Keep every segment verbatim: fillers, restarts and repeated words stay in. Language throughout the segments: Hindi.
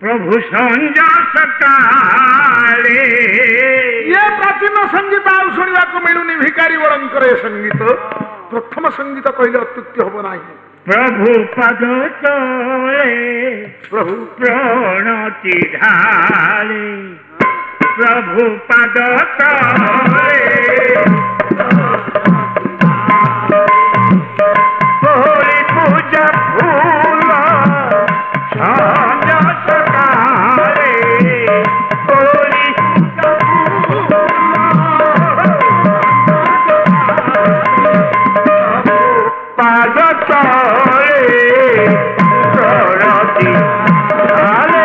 प्रभु संजस काले ये प्राचीन संगीत आउ शुणा मिलूनी भिकारी बड़ंकर संगीत प्रथम संगीत कहले अत्युक्ति हम ना प्रभु पद तोले प्रभु प्रणति ढाले प्रभु पद तोले होली पूजा फूल संजस काले होली पद तोले प्रणति ढाले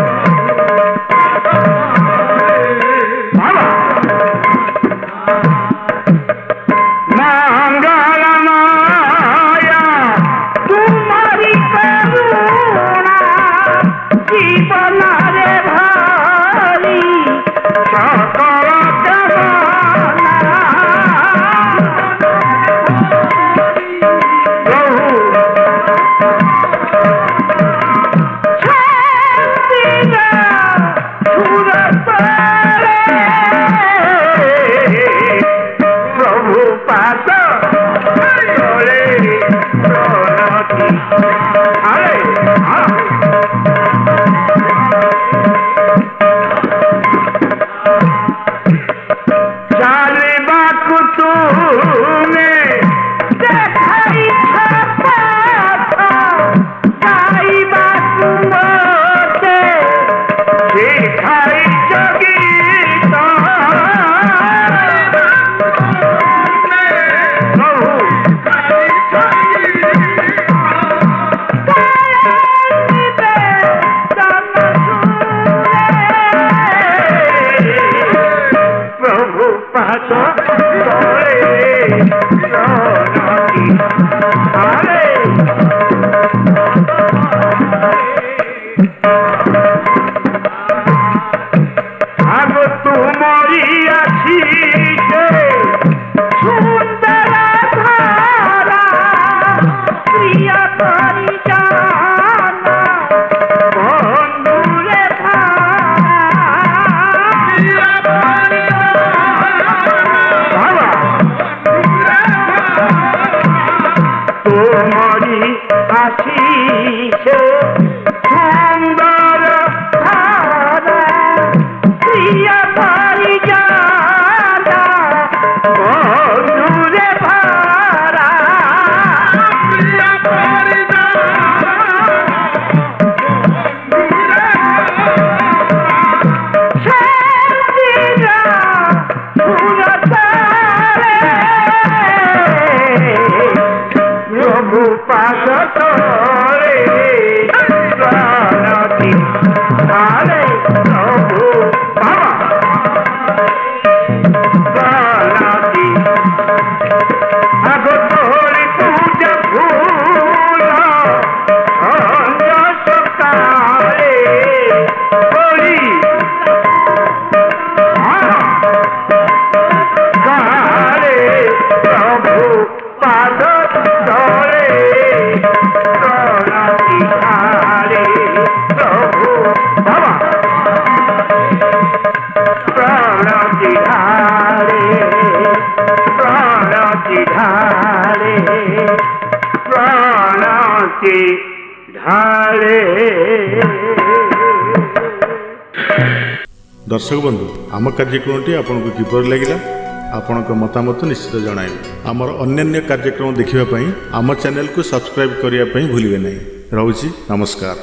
दर्शक बंधु आम कार्यक्रम आपको किपर लगे आपण मतामत निश्चित जणाइबे। आमर अन्य कार्यक्रम देखिबा पई आम चैनल को सब्सक्राइब करिया पई भूलिबे नहीं। रहुछि नमस्कार।